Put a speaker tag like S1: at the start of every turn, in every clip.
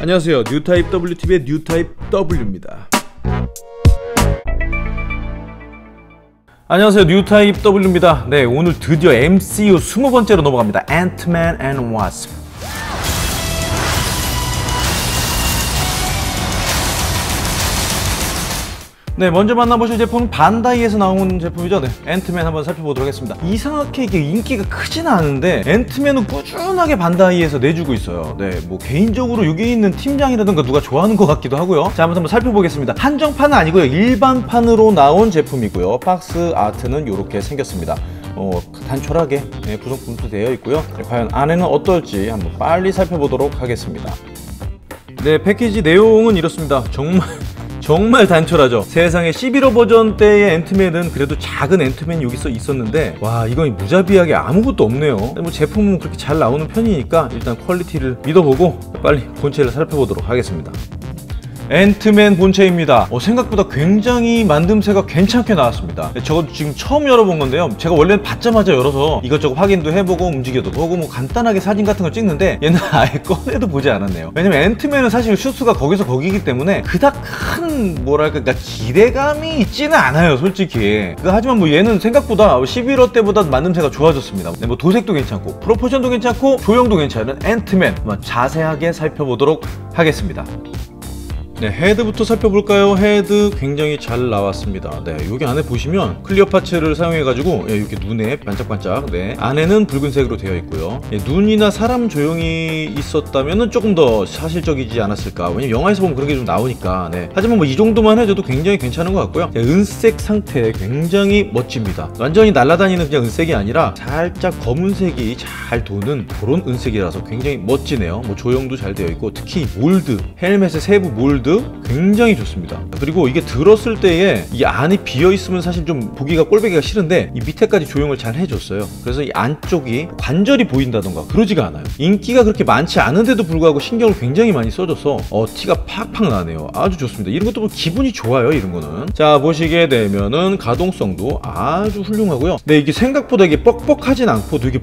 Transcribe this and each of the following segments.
S1: 안녕하세요. 뉴타입 WTV의 뉴타입 W입니다. 안녕하세요. 뉴타입 W입니다. 네, 오늘 드디어 MCU 20번째로 넘어갑니다. 앤트맨 앤 와스프. 네, 먼저 만나보실 제품은 반다이에서 나온 제품이죠. 네, 앤트맨 한번 살펴보도록 하겠습니다. 이상하게 이게 인기가 크지는 않은데 앤트맨은 꾸준하게 반다이에서 내주고 있어요. 네, 뭐 개인적으로 여기 있는 팀장이라든가 누가 좋아하는 것 같기도 하고요. 자, 한번 살펴보겠습니다. 한정판은 아니고요, 일반판으로 나온 제품이고요. 박스 아트는 이렇게 생겼습니다. 단촐하게 구성품도 되어 있고요. 과연 안에는 어떨지 한번 빨리 살펴보도록 하겠습니다. 네, 패키지 내용은 이렇습니다. 정말 단촐하죠. 세상에 11호 버전 때의 앤트맨은 그래도 작은 앤트맨이 여기서 있었는데, 와, 이건 무자비하게 아무것도 없네요. 뭐 제품은 그렇게 잘 나오는 편이니까 일단 퀄리티를 믿어보고 빨리 본체를 살펴보도록 하겠습니다. 앤트맨 본체입니다. 생각보다 굉장히 만듦새가 괜찮게 나왔습니다. 저도 지금 처음 열어본 건데요, 제가 원래는 받자마자 열어서 이것저것 확인도 해보고 움직여도 보고 뭐 간단하게 사진 같은 걸 찍는데, 얘는 아예 꺼내도 보지 않았네요. 왜냐면 앤트맨은 사실 슈트가 거기서 거기기 때문에 그닥 큰 뭐랄까 기대감이 있지는 않아요, 솔직히. 하지만 뭐 얘는 생각보다 11호 때보다 만듦새가 좋아졌습니다. 네, 뭐 도색도 괜찮고 프로포션도 괜찮고 조형도 괜찮은 앤트맨 한번 자세하게 살펴보도록 하겠습니다. 네, 헤드부터 살펴볼까요? 헤드 굉장히 잘 나왔습니다. 네, 여기 안에 보시면 클리어 파츠를 사용해가지고 이렇게 눈에 반짝반짝, 네, 안에는 붉은색으로 되어 있고요. 눈이나 사람 조형이 있었다면 조금 더 사실적이지 않았을까. 왜냐면 영화에서 보면 그런 게 좀 나오니까. 네, 하지만 뭐 이 정도만 해줘도 굉장히 괜찮은 것 같고요. 네, 은색 상태 굉장히 멋집니다. 완전히 날아다니는 그냥 은색이 아니라 살짝 검은색이 잘 도는 그런 은색이라서 굉장히 멋지네요. 뭐 조형도 잘 되어 있고, 특히 몰드, 헬멧의 세부 몰드 굉장히 좋습니다. 그리고 이게 들었을 때에 이 안이 비어있으면 사실 좀 보기가 꼴보기가 싫은데 이 밑에까지 조형을 잘 해줬어요. 그래서 이 안쪽이 관절이 보인다던가 그러지가 않아요. 인기가 그렇게 많지 않은데도 불구하고 신경을 굉장히 많이 써줘서 티가 팍팍 나네요. 아주 좋습니다. 이런 것도 뭐 기분이 좋아요, 이런 거는. 자, 보시게 되면은 가동성도 아주 훌륭하고요. 네, 이게 생각보다 이게 뻑뻑하진 않고 되게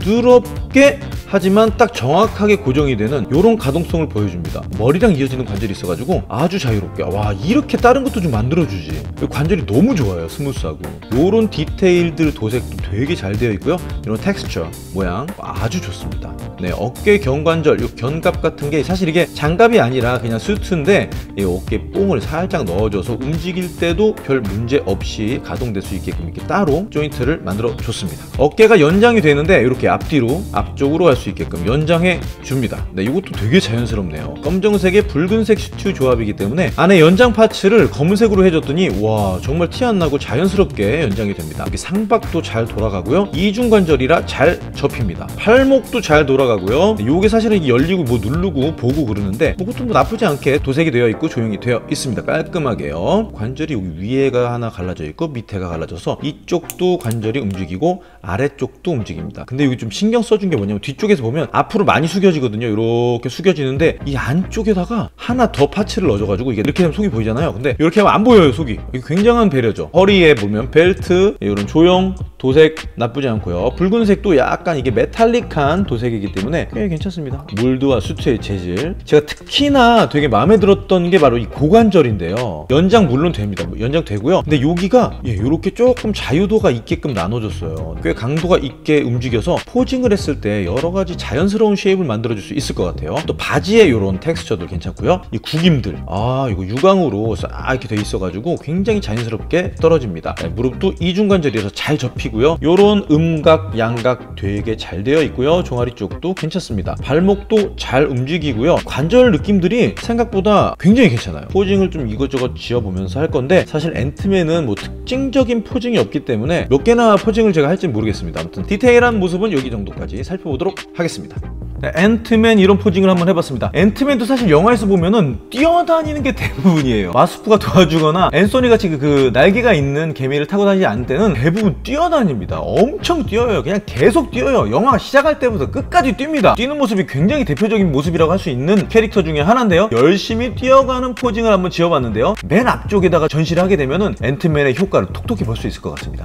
S1: 부드럽게, 하지만 딱 정확하게 고정이 되는 이런 가동성을 보여줍니다. 머리랑 이어지는 관절이 있어가지고 아주 자유롭게, 와, 이렇게 다른 것도 좀 만들어주지. 관절이 너무 좋아요, 스무스하고. 요런 디테일들 도색도 되게 잘 되어 있고요. 이런 텍스처 모양 아주 좋습니다. 네, 어깨 견관절, 요 견갑 같은 게 사실 이게 장갑이 아니라 그냥 수트인데 이 어깨 뽕을 살짝 넣어줘서 움직일 때도 별 문제 없이 가동될 수 있게끔 이렇게 따로 조인트를 만들어 줬습니다. 어깨가 연장이 되는데 이렇게 앞뒤로, 앞쪽으로 할 수 있게끔 연장해 줍니다. 네, 이것도 되게 자연스럽네요. 검정색에 붉은색 슈트 조합이기 때문에 안에 연장 파츠를 검은색으로 해줬더니, 와, 정말 티 안 나고 자연스럽게 연장이 됩니다. 여기 상박도 잘 돌아가고요. 이중관절이라 잘 접힙니다. 팔목도 잘 돌아가고요. 요게 사실은 열리고 뭐 누르고 보고 그러는데 그것도 뭐 나쁘지 않게 도색이 되어 있고 조형이 되어 있습니다. 깔끔하게요. 관절이 여기 위에가 하나 갈라져 있고 밑에가 갈라져서 이쪽도 관절이 움직이고 아래쪽도 움직입니다. 근데 여기 좀 신경 써준 게 뭐냐면, 뒤쪽에서 보면 앞으로 많이 숙여지거든요. 이렇게 숙여지는데 이 안쪽에다가 하나 더 파츠를 넣어줘가지고 이게 이렇게 하면 속이 보이잖아요. 근데 이렇게 하면 안 보여요, 속이. 이게 굉장한 배려죠. 허리에 보면 벨트, 이런 조형, 도색 나쁘지 않고요. 붉은색도 약간 이게 메탈릭한 도색이기 때문에 꽤 괜찮습니다. 몰드와 수트의 재질, 제가 특히나 되게 마음에 들었던 게 바로 이 고관절인데요. 연장 물론 됩니다. 연장 되고요. 근데 여기가 이렇게 조금 자유도가 있게끔 나눠줬어요. 꽤 강도가 있게 움직여서 포징을 했을 때 여러 가지 자연스러운 쉐입을 만들어줄 수 있을 것 같아요. 또 바지에 이런 텍스처도 괜찮고요. 이 구김들, 이거 유광으로 싹 이렇게 돼 있어가지고 굉장히 자연스럽게 떨어집니다. 네, 무릎도 이중관절이라서 잘 접히고요. 요런 음각, 양각 되게 잘 되어 있고요. 종아리 쪽도 괜찮습니다. 발목도 잘 움직이고요. 관절 느낌들이 생각보다 굉장히 괜찮아요. 포징을 좀 이것저것 지어보면서 할 건데, 사실 앤트맨은 뭐 특징적인 포징이 없기 때문에 몇 개나 포징을 제가 할지 모르겠습니다. 아무튼 디테일한 모습은 여기 정도까지 살펴보도록 하겠습니다. 네, 앤트맨 이런 포징을 한번 해봤습니다. 앤트맨도 사실 영화에서 보면은 뛰어다니는 게 대부분이에요. 마스프가 도와주거나 앤소니 같이 그 날개가 있는 개미를 타고 다니지 않을 때는 대부분 뛰어다닙니다. 엄청 뛰어요. 그냥 계속 뛰어요. 영화 시작할 때부터 끝까지 뜁니다. 뛰는 모습이 굉장히 대표적인 모습이라고 할 수 있는 캐릭터 중에 하나인데요. 열심히 뛰어가는 포징을 한번 지어봤는데요. 맨 앞쪽에다가 전시를 하게 되면은 앤트맨의 효과를 톡톡히 볼 수 있을 것 같습니다.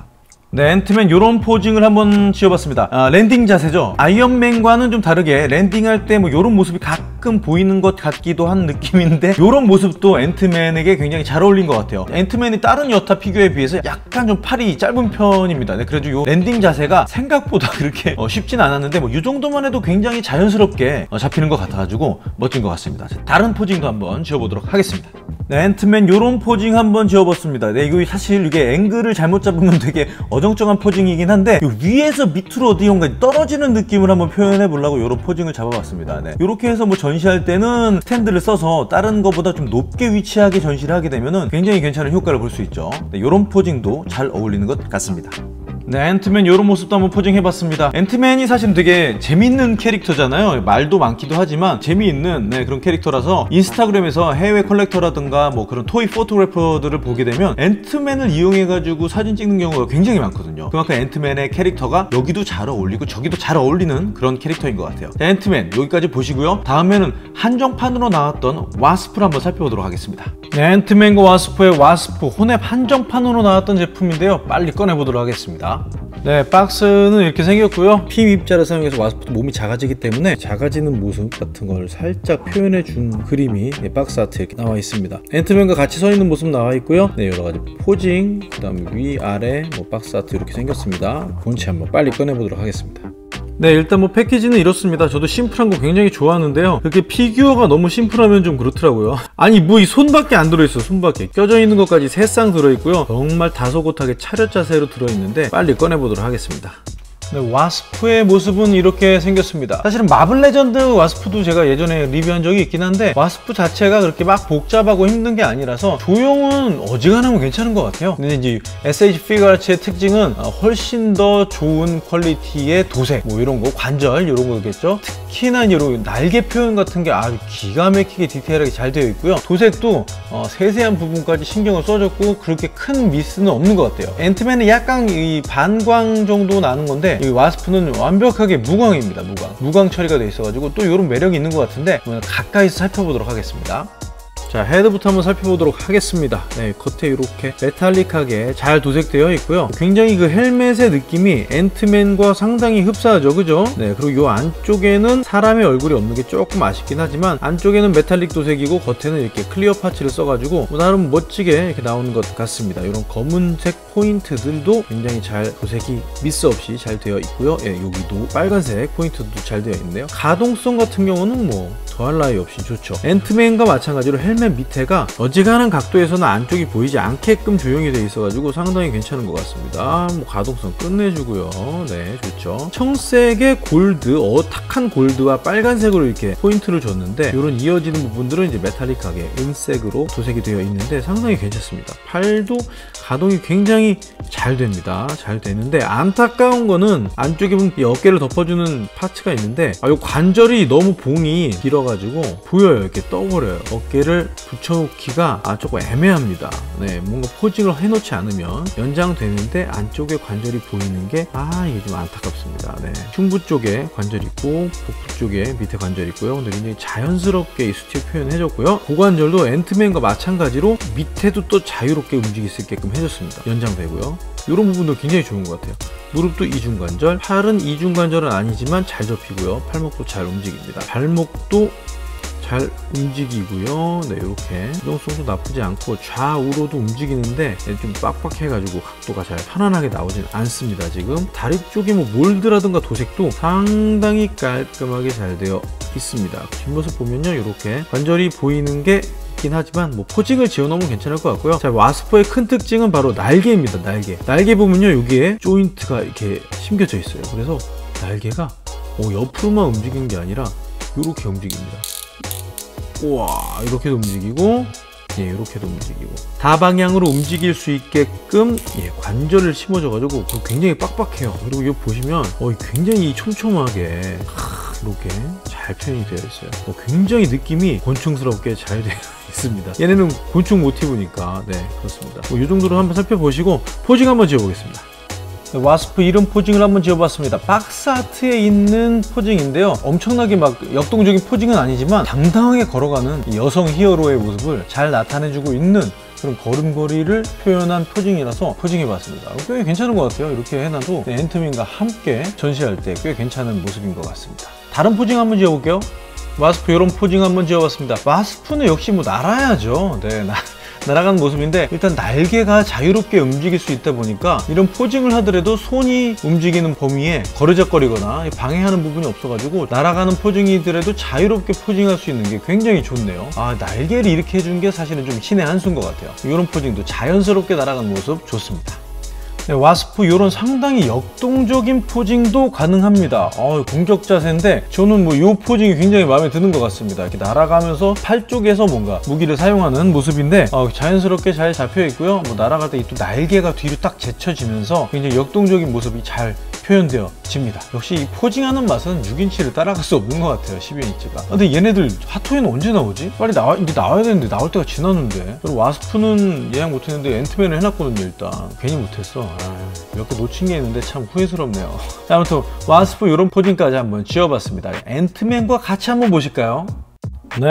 S1: 네, 앤트맨 요런 포징을 한번 지어봤습니다. 랜딩 자세죠. 아이언맨과는 좀 다르게 랜딩할 때 뭐 요런 모습이 가끔 보이는 것 같기도 한 느낌인데 요런 모습도 앤트맨에게 굉장히 잘 어울린 것 같아요. 앤트맨이 다른 여타 피규어에 비해서 약간 좀 팔이 짧은 편입니다. 네, 그래도 요 랜딩 자세가 생각보다 그렇게 쉽진 않았는데 뭐 요 정도만 해도 굉장히 자연스럽게 잡히는 것 같아가지고 멋진 것 같습니다. 자, 다른 포징도 한번 지어보도록 하겠습니다. 네, 앤트맨 요런 포징 한번 지어봤습니다. 네, 이거 사실 이게 앵글을 잘못 잡으면 되게 어정쩡한 포징이긴 한데 위에서 밑으로 어디론가 떨어지는 느낌을 한번 표현해 보려고 요런 포징을 잡아봤습니다. 네, 요렇게 해서 뭐 전시할 때는 스탠드를 써서 다른 거보다 좀 높게 위치하게 전시를 하게 되면은 굉장히 괜찮은 효과를 볼 수 있죠. 네, 요런 포징도 잘 어울리는 것 같습니다. 네, 앤트맨 요런 모습도 한번 포징해봤습니다. 앤트맨이 사실 되게 재밌는 캐릭터잖아요. 말도 많기도 하지만 재미있는 그런 캐릭터라서 인스타그램에서 해외 컬렉터라든가 뭐 그런 토이 포토그래퍼들을 보게 되면 앤트맨을 이용해가지고 사진 찍는 경우가 굉장히 많거든요. 그만큼 앤트맨의 캐릭터가 여기도 잘 어울리고 저기도 잘 어울리는 그런 캐릭터인 것 같아요. 자, 앤트맨 여기까지 보시고요. 다음에는 한정판으로 나왔던 와스프를 한번 살펴보도록 하겠습니다. 네, 앤트맨과 와스프의 와스프 혼앱 한정판으로 나왔던 제품인데요. 빨리 꺼내보도록 하겠습니다. 네, 박스는 이렇게 생겼고요. 핀 입자를 사용해서 와스프도 몸이 작아지기 때문에 작아지는 모습 같은 걸 살짝 표현해 준 그림이 박스 아트 이렇게 나와 있습니다. 앤트맨과 같이 서 있는 모습 나와 있고요. 네, 여러 가지 포징, 그 다음에 위, 아래 박스 아트 이렇게 생겼습니다. 본체 한번 빨리 꺼내 보도록 하겠습니다. 네, 일단 뭐 패키지는 이렇습니다. 저도 심플한 거 굉장히 좋아하는데요. 그렇게 피규어가 너무 심플하면 좀 그렇더라고요. 아니 뭐 이 손밖에 안 들어있어. 손밖에 껴져 있는 것까지 3쌍 들어있고요. 정말 다소곳하게 차렷 자세로 들어있는데 빨리 꺼내보도록 하겠습니다. 네, 와스프의 모습은 이렇게 생겼습니다. 사실은 마블 레전드 와스프도 제가 예전에 리뷰한 적이 있긴 한데 와스프 자체가 그렇게 막 복잡하고 힘든 게 아니라서 조형은 어지간하면 괜찮은 것 같아요. 근데 이제 SH 피규어아츠의 특징은 훨씬 더 좋은 퀄리티의 도색, 뭐 이런 거, 관절 이런 거겠죠. 특히나 이런 날개 표현 같은 게 아주 기가 막히게 디테일하게 잘 되어 있고요. 도색도 세세한 부분까지 신경을 써줬고 그렇게 큰 미스는 없는 것 같아요. 앤트맨은 약간 이 반광 정도 나는 건데 이 와스프는 완벽하게 무광입니다. 무광 처리가 돼 있어가지고 또 이런 매력이 있는 것 같은데 가까이서 살펴보도록 하겠습니다. 자, 헤드부터 한번 살펴보도록 하겠습니다. 네, 겉에 이렇게 메탈릭하게 잘 도색되어 있고요. 굉장히 그 헬멧의 느낌이 앤트맨과 상당히 흡사하죠, 그죠? 네, 그리고 이 안쪽에는 사람의 얼굴이 없는 게 조금 아쉽긴 하지만 안쪽에는 메탈릭 도색이고 겉에는 이렇게 클리어 파츠를 써가지고 나름 멋지게 이렇게 나오는 것 같습니다. 이런 검은색 포인트들도 굉장히 잘 도색이 미스 없이 잘 되어 있고요. 예, 여기도 빨간색 포인트도 잘 되어 있네요. 가동성 같은 경우는 뭐 더할 나위 없이 좋죠. 앤트맨과 마찬가지로 헬멧 밑에가 어지간한 각도에서는 안쪽이 보이지 않게끔 조형이 되어 있어가지고 상당히 괜찮은 것 같습니다. 뭐 가동성 끝내주고요. 네, 좋죠. 청색의 골드, 탁한 골드와 빨간색으로 이렇게 포인트를 줬는데 이런 이어지는 부분들은 이제 메탈릭하게 은색으로 도색이 되어 있는데 상당히 괜찮습니다. 팔도 가동이 굉장히 잘 됩니다. 잘 되는데 안타까운 거는 안쪽에 보면 이 어깨를 덮어주는 파츠가 있는데 이 관절이 너무 봉이 길어가지고 보여요. 이렇게 떠버려요. 어깨를 붙여놓기가 조금 애매합니다. 네, 뭔가 포징을 해놓지 않으면 연장되는데 안쪽에 관절이 보이는 게 이게 좀 안타깝습니다. 네, 흉부 쪽에 관절 있고 복부 쪽에 밑에 관절 있고요. 근데 굉장히 자연스럽게 이 수치 표현해줬고요. 고관절도 앤트맨과 마찬가지로 밑에도 또 자유롭게 움직일 수 있게끔 해줬습니다. 연장되고요. 이런 부분도 굉장히 좋은 것 같아요. 무릎도 이중관절, 팔은 이중관절은 아니지만 잘 접히고요. 팔목도 잘 움직입니다. 발목도 잘 움직이고요. 네, 이렇게 유동성도 나쁘지 않고 좌우로도 움직이는데 좀 빡빡해가지고 각도가 잘 편안하게 나오진 않습니다. 지금 다리 쪽에 뭐 몰드라든가 도색도 상당히 깔끔하게 잘 되어 있습니다. 뒷모습 보면요, 이렇게 관절이 보이는 게 있긴 하지만 뭐 포징을 지어놓으면 괜찮을 것 같고요. 자, 와스퍼의 큰 특징은 바로 날개입니다. 날개 보면요, 여기에 조인트가 이렇게 심겨져 있어요. 그래서 날개가 옆으로만 움직이는 게 아니라 이렇게 움직입니다. 우와, 이렇게도 움직이고, 예, 이렇게도 움직이고 다방향으로 움직일 수 있게끔 관절을 심어줘가지고 굉장히 빡빡해요. 그리고 이거 보시면 굉장히 촘촘하게 이렇게 잘 표현이 되어 있어요. 굉장히 느낌이 곤충스럽게 잘 되어 있습니다. 얘네는 곤충 모티브니까 네, 그렇습니다. 이 정도로 한번 살펴보시고 포징 한번 지어보겠습니다. 와스프 이름 포징을 한번 지어봤습니다. 박스 아트에 있는 포징인데요. 엄청나게 막 역동적인 포징은 아니지만 당당하게 걸어가는 이 여성 히어로의 모습을 잘 나타내주고 있는 그런 걸음걸이를 표현한 포징이라서 포징해봤습니다. 꽤 괜찮은 것 같아요. 이렇게 해놔도 앤트맨과 함께 전시할 때 꽤 괜찮은 모습인 것 같습니다. 다른 포징 한번 지어볼게요. 와스프 이런 포징 한번 지어봤습니다. 와스프는 역시 뭐 날아야죠. 네, 날아가는 모습인데 일단 날개가 자유롭게 움직일 수 있다 보니까 이런 포징을 하더라도 손이 움직이는 범위에 거르적거리거나 방해하는 부분이 없어가지고 날아가는 포징이더라도 자유롭게 포징할 수 있는 게 굉장히 좋네요. 날개를 이렇게 해준 게 사실은 좀 신의 한 수인 것 같아요. 이런 포징도 자연스럽게 날아가는 모습 좋습니다. 네, 와스프 이런 상당히 역동적인 포징도 가능합니다. 공격 자세인데 저는 뭐 이 포징이 굉장히 마음에 드는 것 같습니다. 이렇게 날아가면서 팔 쪽에서 뭔가 무기를 사용하는 모습인데 자연스럽게 잘 잡혀 있고요. 뭐 날아갈 때 또 날개가 뒤로 딱 제쳐지면서 굉장히 역동적인 모습이 잘 표현되어집니다. 역시 이 포징하는 맛은 6인치를 따라갈 수 없는 것 같아요. 12인치가. 근데 얘네들 핫토이는 언제 나오지? 빨리 이제 나와야 되는데 나올 때가 지났는데. 그리고 와스프는 예약 못했는데 앤트맨을 해놨거든요. 일단 괜히 못했어. 몇 개 놓친 게 있는데 참 후회스럽네요. 자, 아무튼 와스프 이런 포징까지 한번 지어봤습니다. 앤트맨과 같이 한번 보실까요? 네,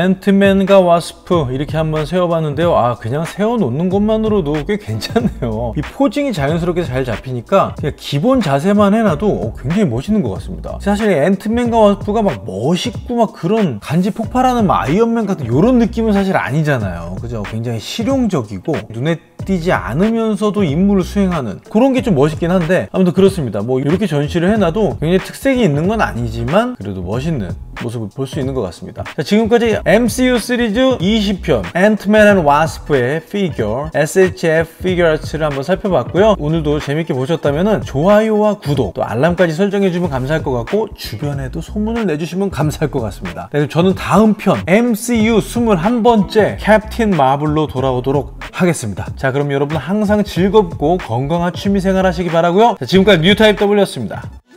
S1: 앤트맨과 와스프 이렇게 한번 세워봤는데요. 그냥 세워놓는 것만으로도 꽤 괜찮네요. 이 포징이 자연스럽게 잘 잡히니까 그냥 기본 자세만 해놔도 굉장히 멋있는 것 같습니다. 사실 앤트맨과 와스프가 막 멋있고 막 그런 간지 폭발하는 막 아이언맨 같은 이런 느낌은 사실 아니잖아요. 그죠? 굉장히 실용적이고 눈에 띄지 않으면서도 임무를 수행하는 그런 게 좀 멋있긴 한데 아무튼 그렇습니다. 뭐 이렇게 전시를 해놔도 굉장히 특색이 있는 건 아니지만 그래도 멋있는 모습을 볼 수 있는 것 같습니다. 자, 지금까지 MCU 시리즈 20편 앤트맨 앤 와스프의 피규어 SHF 피규어아츠를 한번 살펴봤고요. 오늘도 재밌게 보셨다면 좋아요와 구독 또 알람까지 설정해주면 감사할 것 같고 주변에도 소문을 내주시면 감사할 것 같습니다. 네, 저는 다음 편 MCU 21번째 캡틴 마블로 돌아오도록 하겠습니다. 자, 그럼 여러분 항상 즐겁고 건강한 취미생활 하시기 바라고요. 자, 지금까지 뉴타입 W였습니다.